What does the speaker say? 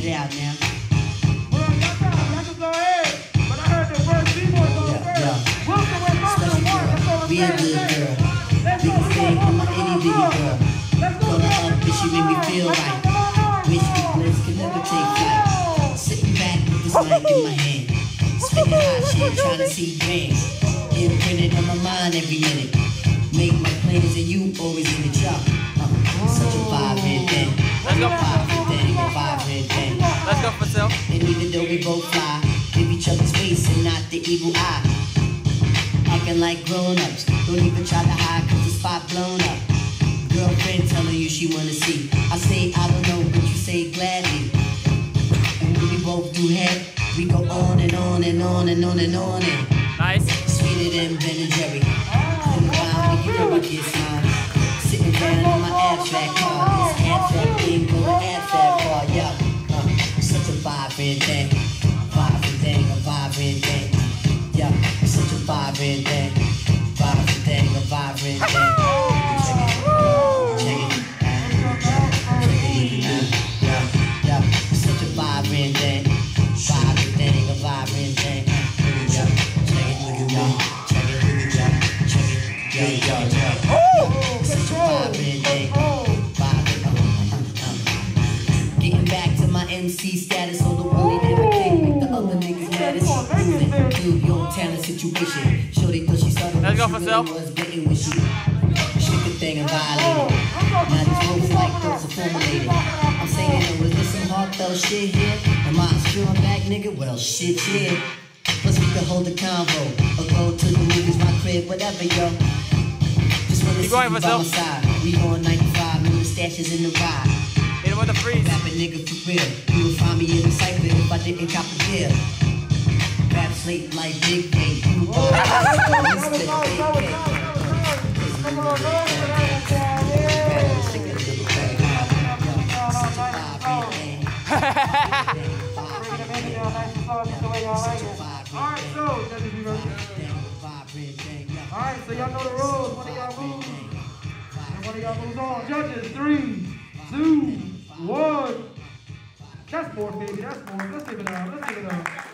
it out now. Well, y'all can go ahead. But I heard the first B-boy go first. Wilson went first to one. That's all I'm Be a saying. good girl. Let's go, Biggest thing in my itty bitty girl. Let's go. Call her up, cause she make me feel right. Wish the bliss could never take flight. Sitting back with this mic in my hand. Spitting hot shit, trying to see grams. Imprinted on my mind every minute. Make my plans and you always in the job. Such a vibrant thing. Let's go. Vibrant thing, a vibrant thing. Let's go, Fasil. And even though we both fly, give each other space and not the evil eye. Acting like grown-ups, don't even try to hide cause the spot blown up. Girlfriend telling you she wanna see. I say I don't know, but you say gladly. And when we both do head, we go on and on and on and on and on and Nice. sweeter than Ben and Jerry. Come around, you know I get mine. Sitting down on my abstract car, this abstract thing go to abstract car, yo. Such a vibrant thing, a vibrant thing. Yeah, such a vibrant thing, a vibrant thing. Check it, yeah, such a vibrant thing, a vibrant thing. Yeah, check it, look at y'all, check it, look at y'all, check it, yeah. Such a vibrant thing, Getting back to my MC status, all the bully never came, make the other niggas mad as dude, your talent situation. Shorty thought she started Let's go, when she Fasil. really was getting when she shook the thing and violated. Now these folks like those are formulated. I'm saying, was this some heartfelt shit here? Am I strong back, nigga? Well, shit, yeah. Plus we can hold the convo or go to the movies, my crib, whatever, yo. Just wanna see you by my side. We on 95, new stashes in the ride. Hit him with a freeze. Rapping nigga for real. You would find me in the cypher if I didn't cop a deal. Rap slate like Big Bang. You all Alright, so y'all know the rules. One of y'all moves. And one of y'all moves on. Judges, 3, 2, 1. That's more, baby. That's more. Let's give it up. Let's give it up.